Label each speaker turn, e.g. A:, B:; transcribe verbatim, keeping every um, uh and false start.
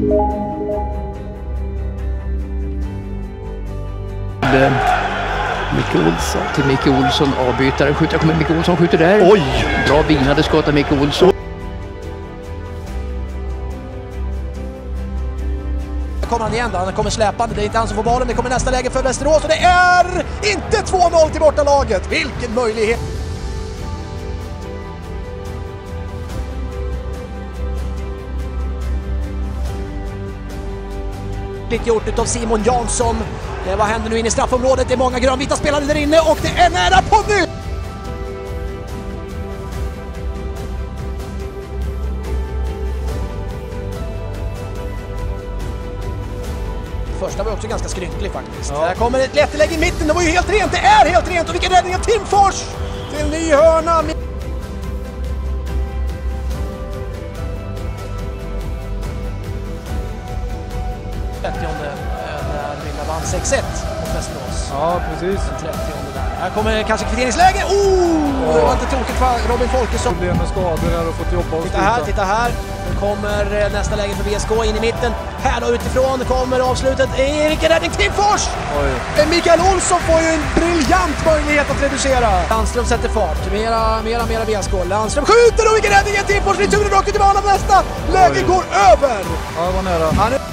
A: Micke Olsson till Micke Olsson, avbytare, skjuter, kommer Micke Olsson, skjuter där.
B: Oj!
A: Bra vinade skott av Micke Olsson.
C: Kommer han igen då, han kommer släpande, det är inte han som får bollen, det kommer nästa läge för Västerås och det är inte två noll till bortalaget. Vilken möjlighet! Lite gjort utav Simon Jansson. Det, vad händer nu in i straffområdet? Det är många grönvita spelare där inne och det är nära på nu! Första var också ganska skrynklig faktiskt. Ja. Där kommer ett lätteläge i mitten, det var ju helt rent, det är helt rent och vilken räddning av Tim Fors! Till ny hörna! trettionde där Villa vann sex ett mot Västerås.
B: Ja, precis.
C: trettionde där. Här kommer kanske kvitteringsläge. Oh! Det var inte tråkigt för Robin Folkesson.
B: Problem med skador här och fått jobba och
C: Titta här, titta här. Nu kommer nästa läge för V S K in i mitten. Här då utifrån kommer avslutet. Vilken räddning, Tim Fors! Oj. Mikael Olsson får ju en briljant möjlighet att reducera. Landström sätter fart. Mera, mera, mera V S K. Landström skjuter och vilken räddning är Tim Fors! Returen rakt ut i banan, nästa läge Oj. Går över.
B: Ja, det var nära.